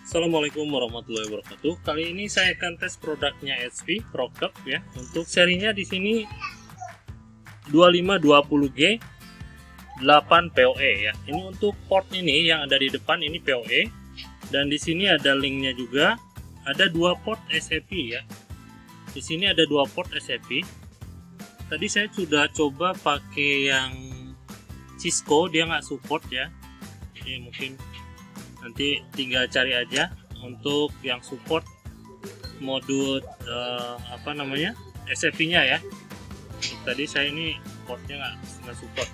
Assalamualaikum warahmatullahi wabarakatuh. Kali ini saya akan tes produknya HP ProCup ya. Untuk serinya di sini 2520G 8 PoE ya. Ini untuk port ini yang ada di depan ini PoE, dan di sini ada linknya juga. Ada dua port SFP ya. Di sini ada dua port SFP. Tadi saya sudah coba pakai yang Cisco, dia nggak support ya. Jadi mungkin nanti tinggal cari aja untuk yang support modul SFP nya ya. Tadi saya ini portnya nggak support.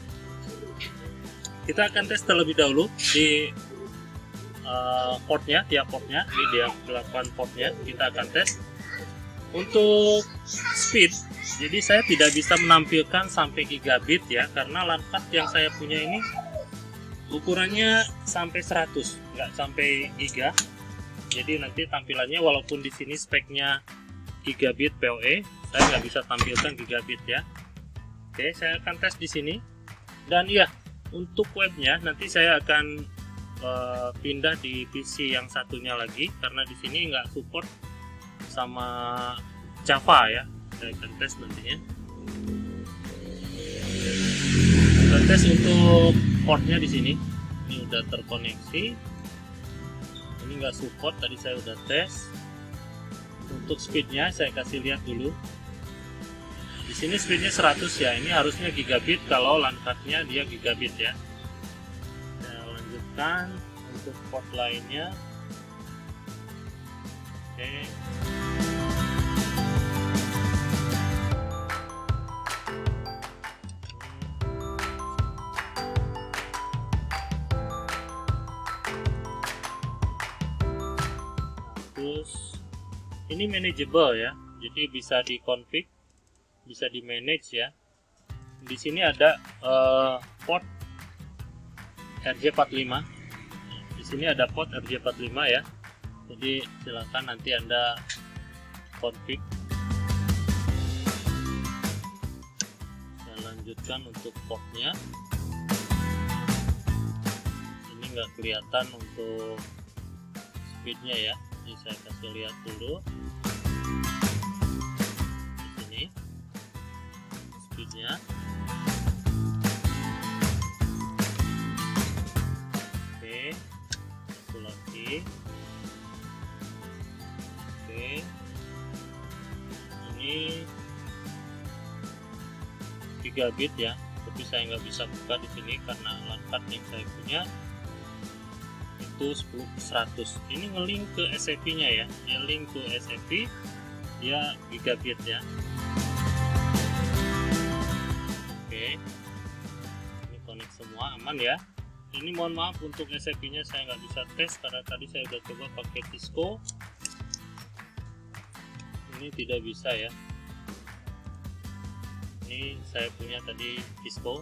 Kita akan tes terlebih dahulu di portnya, tiap portnya. Ini dia 8 portnya, kita akan tes untuk speed. Jadi saya tidak bisa menampilkan sampai gigabit ya, karena LAN card yang saya punya ini ukurannya sampai 100, nggak sampai giga. Jadi nanti tampilannya walaupun di sini speknya gigabit PoE, saya nggak bisa tampilkan gigabit ya. Oke, saya akan tes di sini. Dan ya, untuk webnya nanti saya akan pindah di PC yang satunya lagi, karena di sini nggak support sama Java ya. Saya akan tes nantinya. Kita tes untuk portnya di sini. Ini udah terkoneksi. Ini nggak support, tadi saya udah tes. Untuk speednya saya kasih lihat dulu. Di sini speednya 100 ya. Ini harusnya gigabit, kalau LAN cardnya dia gigabit ya. Saya lanjutkan untuk port lainnya. Oke. Ini manageable ya, jadi bisa di-config, bisa di-manage ya. Di sini ada port RJ45. Di sini ada port RJ45 ya. Jadi silakan nanti Anda config. Saya lanjutkan untuk portnya. Ini nggak kelihatan untuk speednya ya. Ini saya kasih lihat dulu di sini speednya. Oke, satu lagi. Oke, ini gigabit ya, tapi saya nggak bisa buka di sini karena LAN card yang saya punya itu 10/100. Ini ngelink ke SFP nya ya, ngelink ke SFP dia gigabit ya. Oke, ini connect semua aman ya. Ini mohon maaf untuk SFP nya saya nggak bisa tes karena tadi saya udah coba pakai Cisco, ini tidak bisa ya. Ini saya punya tadi Cisco,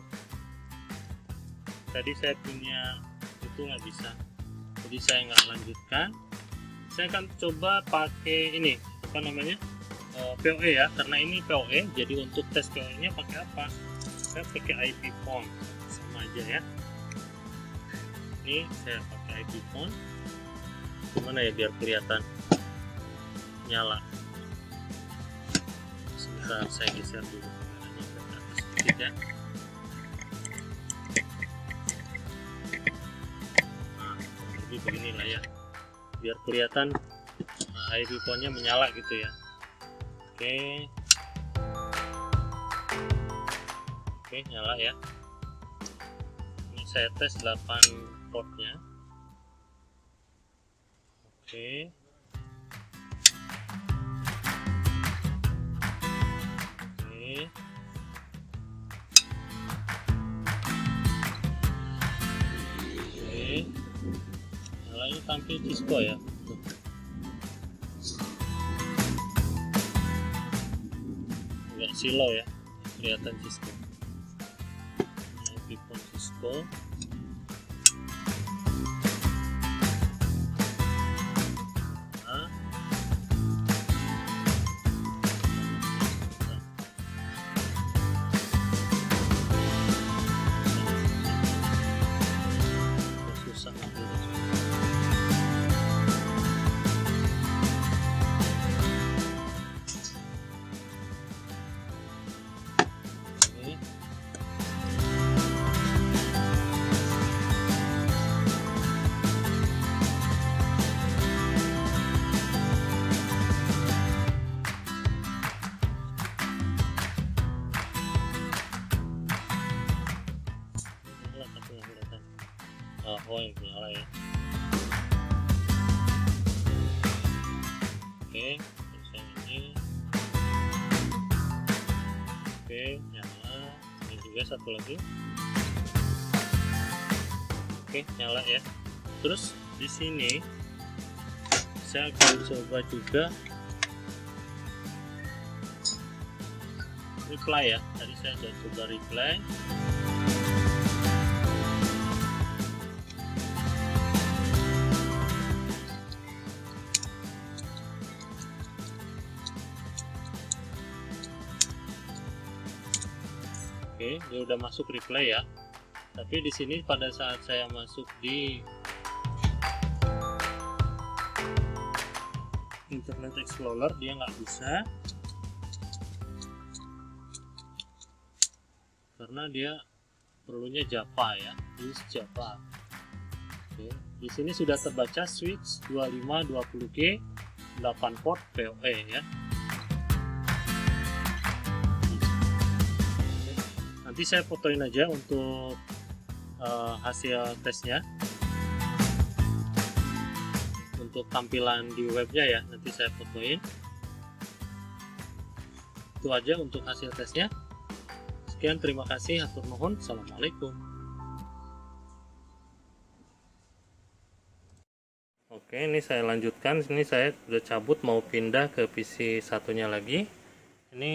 tadi saya punya itu nggak bisa, jadi saya nggak lanjutkan. Saya akan coba pakai ini PoE ya, karena ini PoE. Jadi untuk tes PoE nya pakai apa? Saya pakai IP phone, sama aja ya. Ini saya pakai IP phone. Gimana ya biar kelihatan nyala? Sebentar saya geser dulu kameranya ke atas sedikit ya. Beginilah ya, biar kelihatan IP phone-nya menyala gitu ya. Oke, nyala ya. Ini saya tes 8 portnya. Oke. Ini tampil Cisco ya. Agak silau ya, kelihatan Cisco. IP phone Cisco. Nah. Susah. satu lagi. Oke, nyala ya. Terus di sini saya akan coba juga reply ya. Tadi saya sudah coba reply. Oke, dia udah masuk reply ya. Tapi di sini pada saat saya masuk di Internet Explorer dia nggak bisa, karena dia perlunya Java ya, use Java. Oke, di sini sudah terbaca switch 2520G 8 port PoE ya. Oke, nanti saya fotoin aja untuk hasil tesnya. Untuk tampilan di webnya ya, nanti saya fotoin. Itu aja untuk hasil tesnya. Sekian, terima kasih, hatur nuhun, assalamualaikum. Oke, ini saya lanjutkan. Ini saya udah cabut, mau pindah ke PC satunya lagi. Ini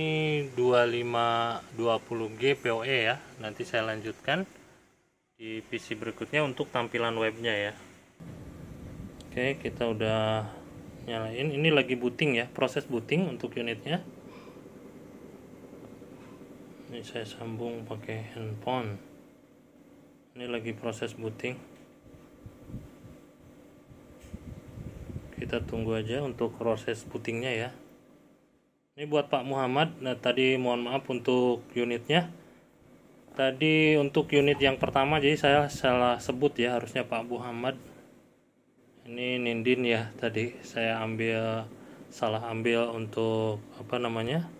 2520G PoE ya. Nanti saya lanjutkan di PC berikutnya untuk tampilan webnya ya. Oke, kita udah nyalain. Ini lagi booting ya, proses booting untuk unitnya. Ini saya sambung pakai handphone. Ini lagi proses booting. Kita tunggu aja untuk proses bootingnya ya. Ini buat Pak Muhammad. Nah, tadi mohon maaf untuk unitnya. Tadi untuk unit yang pertama, jadi saya salah sebut ya, harusnya Pak Muhammad. Ini Nindin ya, tadi saya salah ambil untuk apa namanya,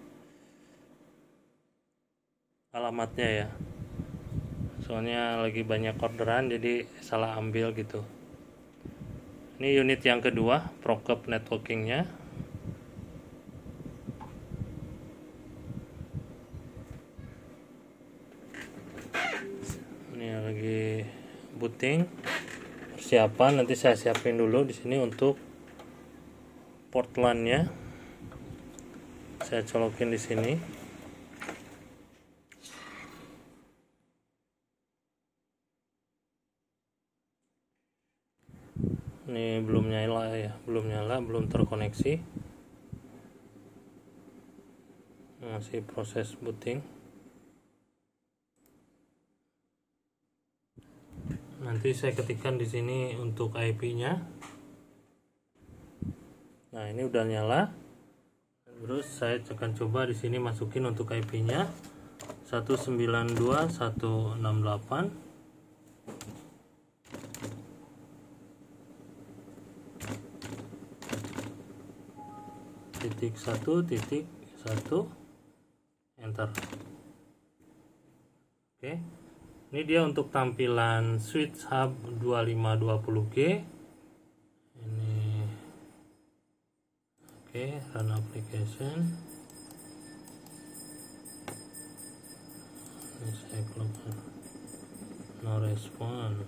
alamatnya ya. Soalnya lagi banyak orderan, jadi salah ambil gitu. Ini unit yang kedua, Procup networkingnya. Ini lagi booting, persiapan. Nanti saya siapin dulu di sini untuk port LAN-nya. Saya colokin di sini. Ini belum nyala ya, belum terkoneksi. Masih proses booting. Nanti saya ketikkan di sini untuk IP-nya. Nah, ini udah nyala. Terus saya akan coba di sini masukin untuk IP-nya 192.168. Titik 1.1, enter. Oke, ini dia untuk tampilan switch hub 2520G. Ini oke, run application. Ini saya keluar, no respond.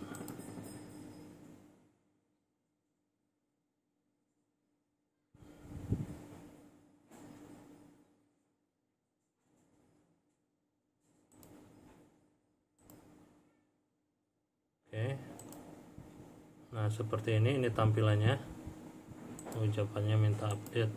Oke, nah seperti ini tampilannya. Ucapannya minta update.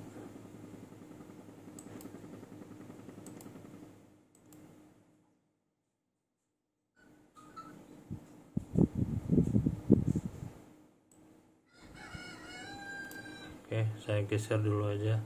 Oke, saya geser dulu aja.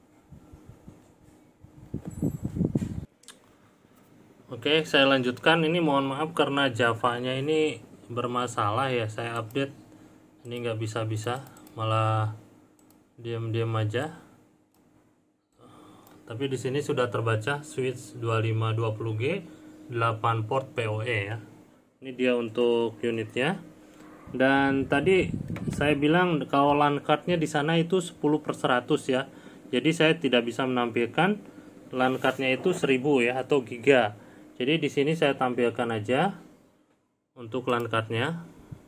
Oke, saya lanjutkan. Ini mohon maaf karena Java-nya ini bermasalah ya, saya update ini nggak bisa, malah diam-diam aja. Tapi di sini sudah terbaca switch 2520G 8 port PoE ya. Ini dia untuk unitnya. Dan tadi saya bilang kalau LAN cardnya di sana itu 10/100 ya. Jadi saya tidak bisa menampilkan LAN cardnya itu 1000 ya, atau giga. Jadi di sini saya tampilkan aja untuk LAN cardnya.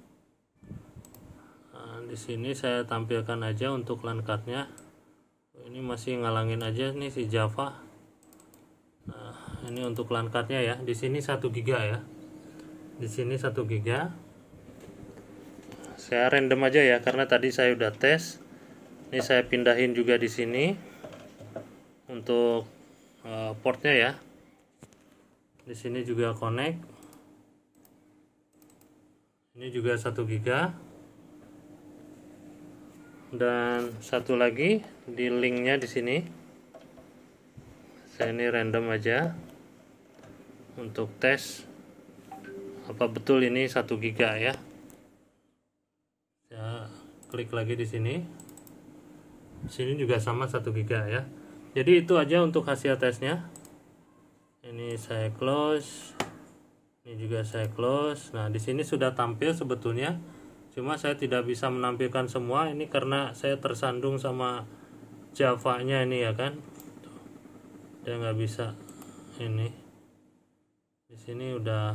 Nah, di sini saya tampilkan aja untuk LAN cardnya. Ini masih ngalangin aja nih si Java. Nah, ini untuk LAN cardnya ya. Di sini 1 GB ya. Di sini 1 GB. Saya random aja ya karena tadi saya udah tes. Ini saya pindahin juga di sini untuk portnya ya. Di sini juga connect. Ini juga 1 GB. Dan satu lagi di linknya di sini. Saya ini random aja untuk tes apa betul ini 1 GB ya. Saya klik lagi di sini. Di sini juga sama 1 GB ya. Jadi itu aja untuk hasil tesnya. Ini saya close. Ini juga saya close. Nah, di sini sudah tampil sebetulnya. Cuma saya tidak bisa menampilkan semua ini karena saya tersandung sama Java-nya ini ya kan. Dia nggak bisa ini. Di sini udah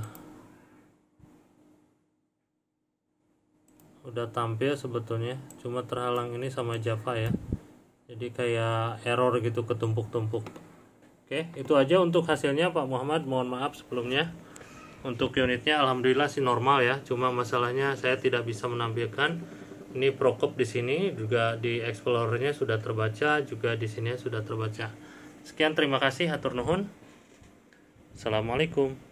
tampil sebetulnya. Cuma terhalang ini sama Java ya. Jadi kayak error gitu, ketumpuk-tumpuk. Oke, itu aja untuk hasilnya Pak Muhammad. Mohon maaf sebelumnya. Untuk unitnya alhamdulillah sih normal ya. Cuma masalahnya saya tidak bisa menampilkan. Ini Prokop di sini juga di Explorer-nya sudah terbaca, juga di sini sudah terbaca. Sekian, terima kasih, hatur nuhun. Assalamualaikum.